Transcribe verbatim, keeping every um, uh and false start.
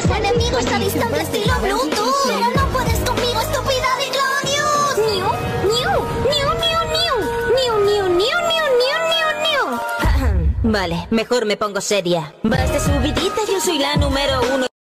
Tu enemigo está distante estilo Bluetooth. Pero no puedes conmigo, estúpida de Gladius. Niu, niu, niu, niu, niu. Niu, niu, niu, niu, niu, niu, niu. Vale, mejor me pongo seria. Vas de subidita, yo soy la número uno.